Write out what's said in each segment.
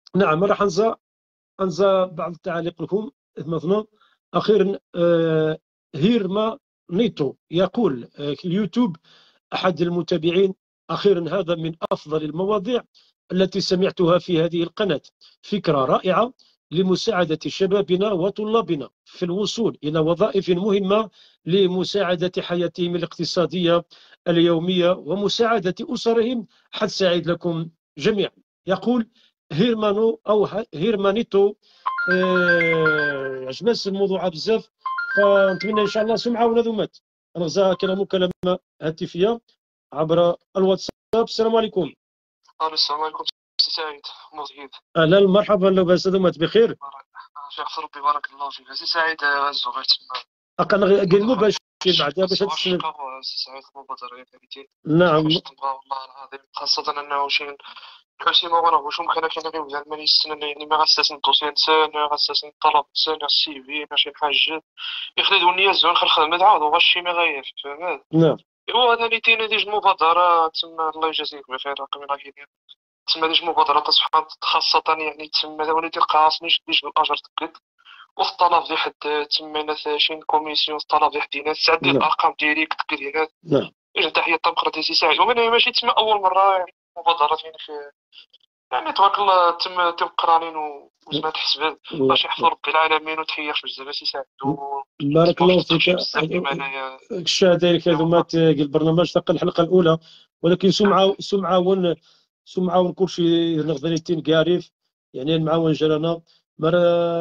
نعم، راح أنزى بعض التعاليق لكم مثلا. أخيرا هيرما نيتو يقول في اليوتيوب أحد المتابعين: أخيرا هذا من أفضل المواضيع التي سمعتها في هذه القناة، فكرة رائعة لمساعدة شبابنا وطلابنا في الوصول إلى وظائف مهمة لمساعدة حياتهم الاقتصادية اليومية ومساعدة أسرهم. حد سعيد لكم جميعا. يقول هيرمانو أو هيرمانيتو. عجبني الموضوع بزاف، فنتمنى إن شاء الله سمعة ونذومات. أنا كلام مكالمة هاتفية عبر الواتساب. السلام عليكم. السلام عليكم سي سعيد مزيد. اهلا مرحبا، لاباس دومات بخير. شيخ ربي بارك الله فيك سي سعيد. الزغير تما اقل قال مباشر بعدا باش تسلم. سي سعيد المبادرة ديالتي نعم. كيفاش تبغى والله العظيم، خاصة أنه شي الحسيمة وانا واش ممكن كاين غير ولاد ما يستنى، يعني ما غاساسن الدوسيان تسالنا، غاساسن الطلب تسالنا السي في ماشي حاجة يخلدوا النية الزون خدمة تعاود وغاشي ما غاير فهمت. نعم. إوا هذا اللي تينا ديج المبادرة تما، الله يجازيك بخير رقم راه كاين تما ديج المبادرة تصحى خاصة، يعني تما دابا وليدي القاصنيش ديج بالأجر تقد وفي الطلب ديال حد تما شي كوميسيون في الطلب ديال حدينا الساعة ديال نعم. الأرقام ديالك تقد هنا. نعم. إجا تحية طبقة ديال سي سعيد، ومن ماشي تما أول مرة يعني مبادرات يعني في، يعني تبارك الله تم قرانين وزمان تحسبات. الله يحفظ ربي العالمين وتحياش بزاف سي سعد بارك الله فيك. بزاف كيما انايا. الشهادة هذوما البرنامج تقل الحلقة الأولى، ولكن سمعة كل شيء نقدر قارف، يعني المعاون جرانا مرة.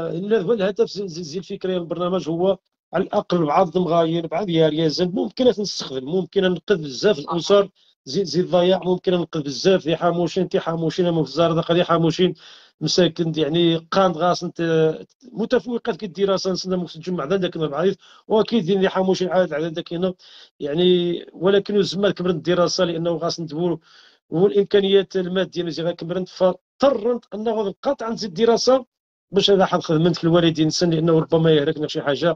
الهدف زي الفكرة البرنامج هو على الأقل بعض المغاير بعض يازن ممكن نستخدم، ممكن ننقذ بزاف الأسر. زي الضياع ممكن ننقذ بزاف دي حاموشين تي حاموشين مفزار دي حاموشين مساكن، يعني قاند غاس انت متفوقات في الدراسه نسنا ممكن تجمع ذاك البعيد، واكيد اللي حاموشين عدد على ذاك هنا يعني. ولكن زعما كبرت الدراسه لانه غاس ندور والامكانيات الماديه اللي كبرت، فاضطرت انه نقاط عن الدراسه باش هذا حد خدمت في الوالدين سن، لانه ربما يهلكنا شي حاجه.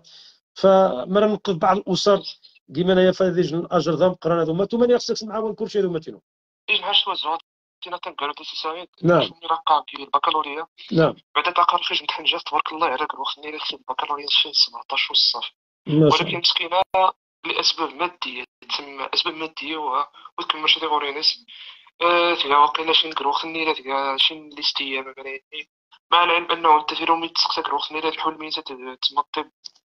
فمرة ننقذ بعض الاسر ديما انايا فهذه الاجر ذا مقران هذوما ثم خصك معاون كلشي هذوما تينو. إيه نعرف توزعوا تينا تنقالوا سي سعيد. نعم. شوفني راه كاين البكالوريا نعم. بعدا تاقر فاش امتحان جات تبارك الله عليك وخدني لي خدمت البكالوريا شي 17 والصافي، ما شاء ولكن الله. مسكينه لاسباب ماديه تم اسباب ماديه وتكمل شي غورينيس. تلقى واقيلا شي نكرو خنيرة تلقى شي ليستيا ما بنيتني، مع العلم انه انت في رومي تسقسك روخ خنيرة الحول ميزة تمطب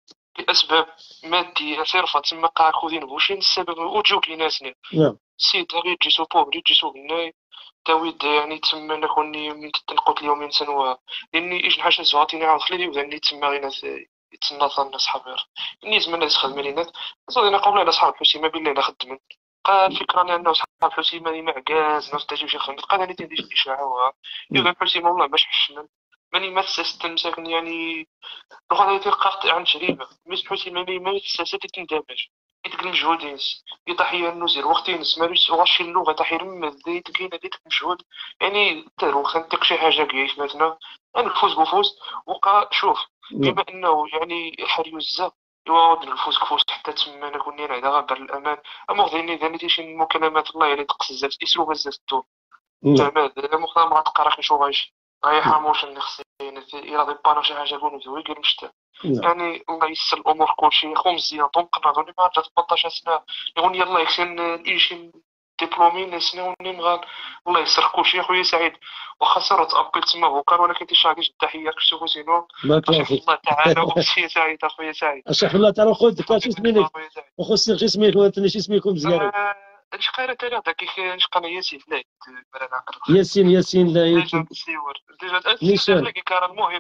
لاسباب مادية صرفة تما قاع خذين بوشين السبب وتجوك لناسني. نعم. سي تغير جيسو بوبري جيسو بناي تاويد، يعني تما نكوني من تنقوت اليومين سنوا لاني ايش نحاش زواتيني عاود خليلي وذاني تما غير يتنظر الناس حبير اني زمان ناس خدمة لينات زادنا قبل على صحاب حسيمة بالله لا خدمن. قال الفكرة أنه صحاب حسيمة اللي معكاز ناس تجيب شي خدمة قال أنا تنديش إشاعة يقول حسيمة والله باش حشنا ماني ما تسست مساكن يعني لو غادي تلقى عن تجربة مش حسيمة ما تسست تندمج يتقل مجهود ينس يطحي النوزير وقت ينس مالوش واشي اللغة تحي رمى ذي تقين هذيك مجهود يعني تارو خنتك شي حاجة كيف مثلا أنا فوز بفوز وقع شوف بما أنه يعني حريو الزا يواض الفوز كفوز حتى تما نكون هذا غابر الأمان. أما غادي ذاني تيشي المكالمات الله يعني تقص الزاف يسرو بزاف الدور نعم. فهمت مختار ما تقرا شو غايش غاي حاموش نخصي إلا غادي بانا شي حاجة قول نزوي غير مشتا نعم. يعني الله يسر الأمور كلشي خو مزيان طنق نهضرني ما عرفت 18 سنة يقول يلا يكسن إيشي دبلومين سنة ونين الله يسر كلشي خويا سعيد واخا صرت أبل تما فوكال ولكن تيشاكيش التحية كشتو زينو بارك الله أشهد فيك. الله تعالى وبسي سعيد أخويا سعيد. الشيخ الله تعالى خذ كاش حبيبي اسمينك أخويا سعيد. وخذ السيغ شي اسميك وانت شي اسميكم مزيانين. اش قايرة تاني هذاك اش قانا ياسين لا بلا نعقل ياسين لا ديجا يكتب نسيور ديجا السيد نيشان. هذاك كان المهم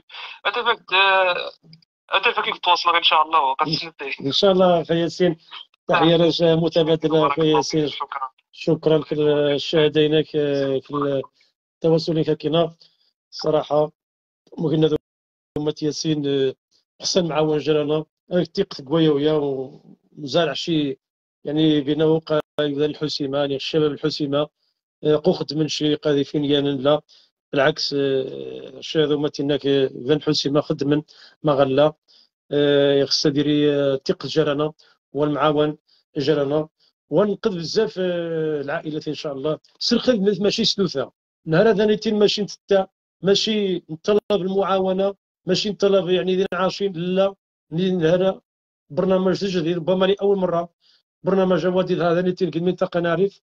هذا فاك تواصل ان شاء الله وقد سنتي ان شاء الله اخي ياسين. تحيه رجاء متبادله بارك اخويا الله فيك ياسين. شكرا. شكرا الله في يحفظك الشهادينك في التواصل كنا صراحه. مهنا دومات ياسين احسن معاون جرانا ثقت قويه ويا ومزارع شي، يعني بينا وقع الحسيمه يعني الشباب الحسيمه قوخت من شي قاذفين يانا لا بالعكس. شادو ماتيناك فان حسيمه خدمن ما غلا خصها ديري ثقة جرانا والمعاون جرانا ونقذ بزاف العائلات ان شاء الله. سر خدمة ماشي سلوثه، نهار هذا نيتين ماشي نتا ماشي نطلب المعاونه، ماشي نطلب يعني ديال عاشين، لا. هذا برنامج جديد ربما لاول مره، برنامج وديد هذا اللي تلك المنطقه نعرف.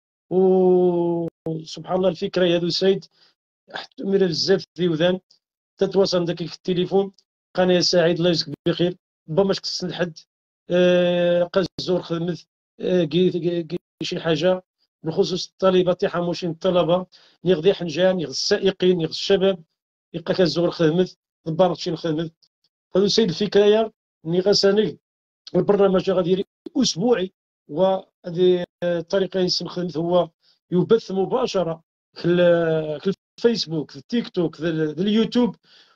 وسبحان الله الفكره يا هذا السيد من بزاف في ودان، تتواصل داك التليفون. قال يا سعيد الله يجزيك بخير، ربما شكت لحد قاز الزور خدمت شي حاجه بخصوص الطالبه تاعها، ماشي الطلبه يغدي حنجان، يغ السائقين، يغ الشباب، يبقى كالزور خدمت ضبارت شي خدمت. هذا السيد الفكره ني غساني البرنامج غادي يري اسبوعي، وهذه الطريقه يسم خدمت هو يبث مباشره في الفيسبوك، في التيك توك، في اليوتيوب.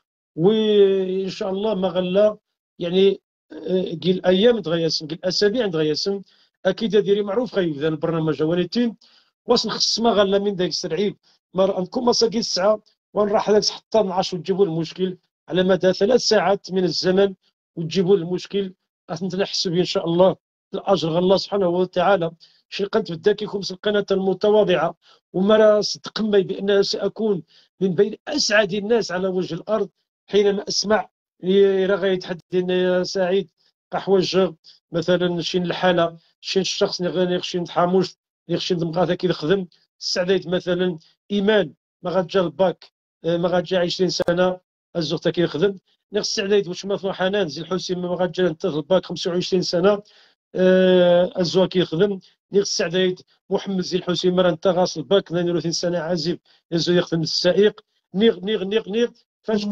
وان شاء الله ما غلا يعني قيل الايام تغيسم، قيل الاسابيع تغيسم، اكيد ديري معروف غيبدا البرنامج وليتين واش نخص ما غلا من داك السرعيب ما نكون مساكين الساعه ونراح هذاك حتى 12 وتجيبوا المشكل على مدى 3 ساعات من الزمن، وتجيبوا المشكل. نحسب ان شاء الله الاجر الله سبحانه وتعالى. شي قنت بداك يكون القناه المتواضعه، وما صدقني بانه ساكون من بين اسعد الناس على وجه الارض حينما اسمع راه غيتحدث يا سعيد حوايج مثلا شي الحاله، شي الشخص اللي غيخشي نتحاموش، اللي خشي مغاثا كي يخدم السعدايت مثلا ايمان ما غاتجا الباك، ما غاتجا 20 سنه الزوغتا كي يخدم. نفس السعدايت واش مثلا حنان زي الحسين ما غاتجا انت الباك 25 سنه الزوغ كي يخدم. نفس السعدايت محمد زي الحسين مرة انت غاص الباك 32 سنه عازب يزو يخدم السائق. نيغ فاش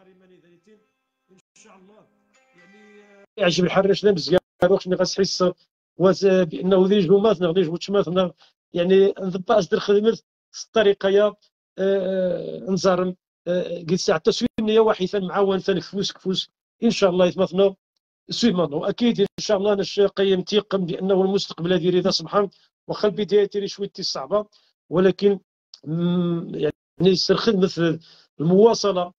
ان شاء الله يعني يعجب الحراش لا مزيان واش غتحس بانه ذي جوماتنا غادي جوتشماتنا يعني نضبط در خدمت الطريقه يا نزارم قلت ساعه التسويق النيه وحيثا معاون ثاني كفوس ان شاء الله يتمثلوا سويمان. واكيد ان شاء الله انا قيم تيقن بانه المستقبل هذه رضا سبحان، واخا البدايه تيري شويتي صعبه، ولكن يعني خدمه المواصله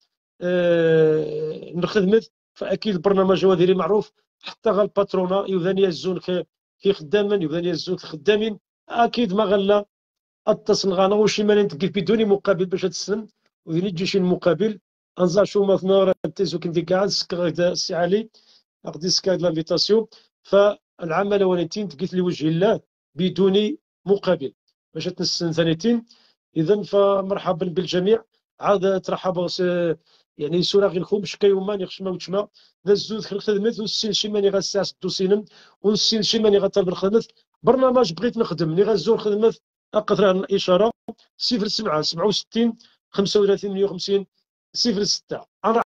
نخدمت. فاكيد البرنامج هو ديري معروف حتى غا الباترونا يوذاني الزون كي خداما يوذاني الزون خدامين. اكيد ما غلا اتصل غانا وشي مالين تقف بدون مقابل باش تسلم ويجي شي المقابل انزا شو مثلا راه تيزو كنتي قاعد سي علي اقدي سكاد لانفيتاسيون. فالعمل ولنتين تقيت لوجه الله بدون مقابل باش تنسن ثانيتين. اذا فمرحبا بالجميع، عاد ترحب يعني سورا غير خوم شكا يومان يخشما وتشما ذا الزوز خدمت والسين شي ماني غاساس دوسينم والسين شي ماني غطلب الخدمت. برنامج بغيت نخدم ني غزور خدمت اقرا الاشاره 07 67 35 150 06.